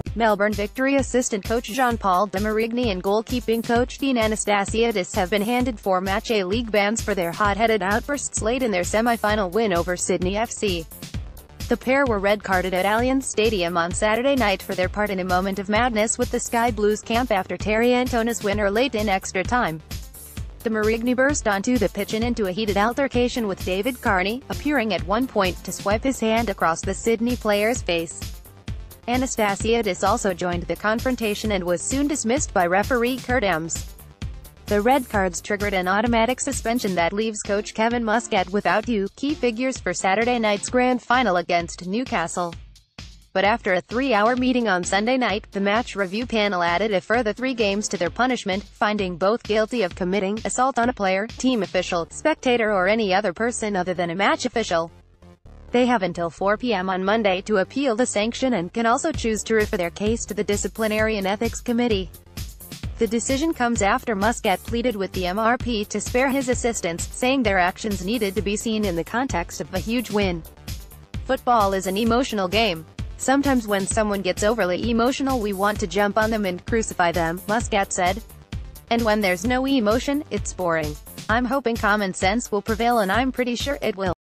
Melbourne Victory assistant coach Jean-Paul de Marigny and goalkeeping coach Dean Anastasiadis have been handed 4 Match A League bans for their hot-headed outbursts late in their semi-final win over Sydney FC. The pair were red-carded at Allianz Stadium on Saturday night for their part in a moment of madness with the Sky Blues camp after Terry Antonis winner late in extra time. De Marigny burst onto the pitch and into a heated altercation with David Carney, appearing at one point to swipe his hand across the Sydney player's face. Anastasiadis also joined the confrontation and was soon dismissed by referee Kurt Ems. The red cards triggered an automatic suspension that leaves coach Kevin Muscat without 2 key figures for Saturday night's grand final against Newcastle. But after a 3-hour meeting on Sunday night, the match review panel added a further 3 games to their punishment, finding both guilty of committing assault on a player, team official, spectator or any other person other than a match official. They have until 4 p.m. on Monday to appeal the sanction and can also choose to refer their case to the Disciplinary and Ethics Committee. The decision comes after Muscat pleaded with the MRP to spare his assistants, saying their actions needed to be seen in the context of a huge win. Football is an emotional game. Sometimes when someone gets overly emotional we want to jump on them and crucify them, Muscat said. And when there's no emotion, it's boring. I'm hoping common sense will prevail and I'm pretty sure it will.